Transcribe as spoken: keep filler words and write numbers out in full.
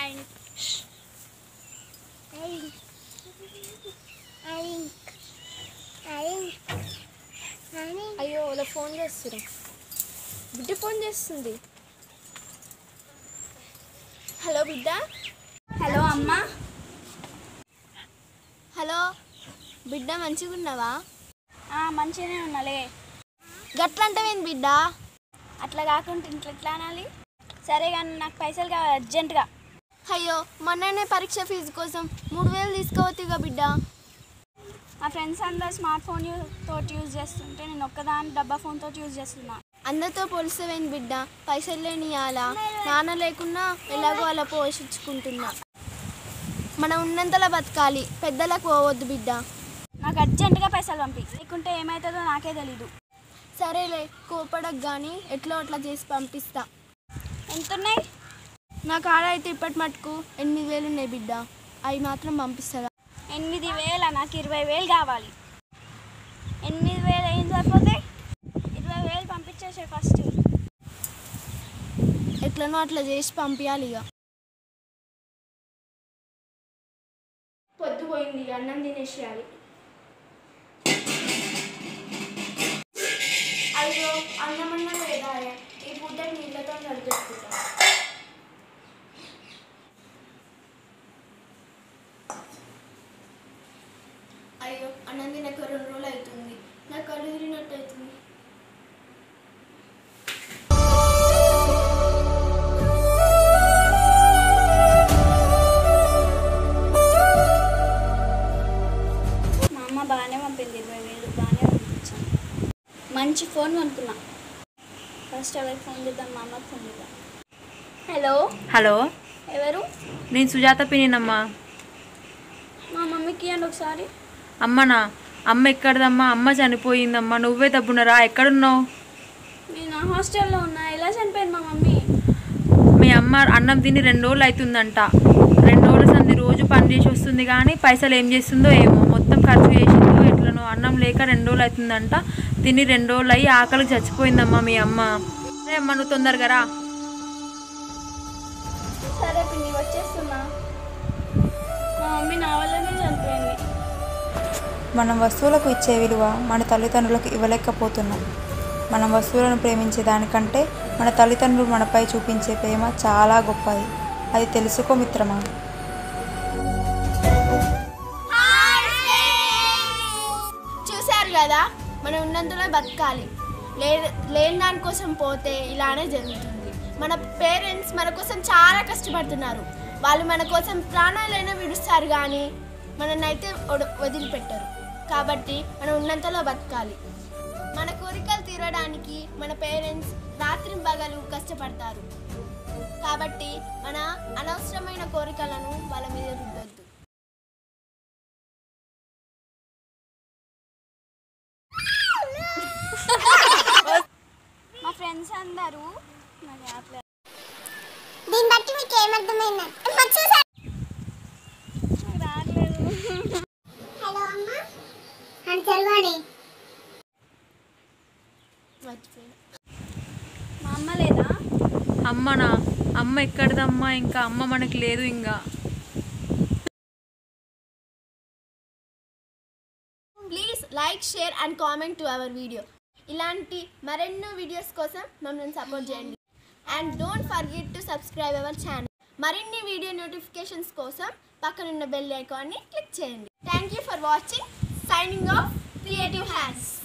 And అయ్యో అలా phone చేస్తున్నారు. బిడ్డ ఫోన్ చేస్తుంది. హలో బిడ్డ. హలో అమ్మ. హలో బిడ్డ, మంచిగా ఉన్నావా? మంచిగానే ఉన్నాలే. గట్లంటవేంది బిడ్డ? అట్లా కాకుండా ఇంట్లో ఎట్లా అనాలి? సరే కానీ నాకు పైసలు కావాలి అర్జెంటుగా. అయ్యో మొన్ననే పరీక్ష ఫీజు కోసం మూడు వేలు తీసుకోవచ్చుగా బిడ్డ. మా ఫ్రెండ్స్ అందరు స్మార్ట్ ఫోన్ తోటి యూజ్ చేస్తుంటే నేను ఒక్కదాని డబ్బా ఫోన్ తోటి యూజ్ చేస్తున్నా. అందరితో పోలిస్తేవేంది బిడ్డ? పైసలు లేని అలా నాన్న లేకున్నా ఎలాగో అలా పోషించుకుంటున్నా. మనం ఉన్నంతలో బతకాలి, పెద్దలకు పోవద్దు బిడ్డ. నాకు అర్జెంటుగా పైసలు పంపి, లేకుంటే ఏమవుతుందో నాకే తెలీదు. సరేలే, కోపడకు కానీ ఎట్లా అట్లా చేసి పంపిస్తా. ఎంతున్నాయి? నా కాడ అయితే ఇప్పటి మటుకు ఎనిమిది వేలు ఉన్నాయి బిడ్డ. అవి మాత్రం పంపిస్తారా? ఎనిమిది వేల నాకు ఇరవై వేలు కావాలి. ఎనిమిది వేలు ఏం సరిపోతాయి? ఇరవై వేలు పంపించేసే ఫస్ట్. ఎట్లనో అట్లా చేసి పంపించాలి. ఇక పొద్దు పోయింది, అన్నం తినేసేయాలి. అయ్యో అన్నమన్నా లేదా? ఈ పూట నీళ్ళతో నడిపెట్టుకుంటా. అయ్యో అన్నం తినక రెండు రోజులు అవుతుంది. నాకు కళ్ళు తిరిగినట్టు అవుతుంది. మా అమ్మ బాగానే పంపింది, ఇరవై వేలు బాగానే పంపించాను. మంచి ఫోన్ కొనుక్కున్నా. ఫస్ట్ ఎవరికి ఫోన్ చేద్దాం? మా అమ్మకి ఫోన్ చేద్దాం. హలో. హలో, ఎవరు? నేను సుజాత పినినమ్మా. మా మమ్మీకి ఇవ్వండి ఒకసారి. అమ్మనా? అమ్మ ఎక్కడదమ్మా? అమ్మ చనిపోయిందమ్మా. నువ్వే తప్పునరా? ఎక్కడున్నావు? నేను హాస్టల్లో ఉన్నా. ఎలా చనిపోయింది మా మమ్మీ? మీ అమ్మ అన్నం తిని రెండు రోజులు అవుతుందంట. రెండు రోజుల సంది రోజు పని చేసి వస్తుంది కానీ పైసలు ఏం చేస్తుందో ఏమో, మొత్తం ఖర్చు చేసిందో ఎట్లనో. అన్నం లేక రెండు రోజులు అవుతుందంట. తిని రెండు రోజులు అయ్యి ఆకలికి చచ్చిపోయిందమ్మా మీ అమ్మ. సరే అమ్మ, నువ్వు తొందరగా రా. సరే పిన్ని, వచ్చేస్తున్నా. మా మమ్మీ నా వల్లనే చనిపోయింది. మనం వస్తువులకు ఇచ్చే విలువ మన తల్లిదండ్రులకు ఇవ్వలేకపోతున్నాం. మనం వస్తువులను ప్రేమించే దానికంటే మన తల్లిదండ్రులు మనపై చూపించే ప్రేమ చాలా గొప్పది. అది తెలుసుకో మిత్రమా. చూశారు కదా, మనం ఉన్నంతలో బతకాలి. లే లేని దానికోసం పోతే ఇలానే జరుగుతుంది. మన పేరెంట్స్ మన కోసం చాలా కష్టపడుతున్నారు. వాళ్ళు మన కోసం ప్రాణాలైనా విడుస్తారు కానీ మననైతే వదిలిపెట్టరు. కాబట్టి మనం ఉన్నంతలో బతకాలి. మన కోరికలు తీరడానికి మన పేరెంట్స్ రాత్రి పగలు కష్టపడతారు. కాబట్టి మన అనవసరమైన కోరికలను వాళ్ళ మీద రుద్దొద్దు. మా ఫ్రెండ్స్ అందరూ దీన్ని బట్టి మీకు ఏమర్థమైంది? రాలేదు. హలో అమ్మ, అని చదవాలి. మా అమ్మ లేదా? అమ్మనా? అమ్మ ఎక్కడదమ్మా? ఇంకా అమ్మ మనకి లేదు. ఇంకా please like, share and comment to our video. ఇలాంటి మరెన్నో వీడియోస్ కోసం మమ్మల్ని సపోర్ట్ చేయండి. And don't forget to subscribe our channel. మరిన్ని వీడియో నోటిఫికేషన్స్ కోసం పక్కనున్న బెల్ ఐకాన్ని క్లిక్ చేయండి. Thank you for watching. Signing off creative hands.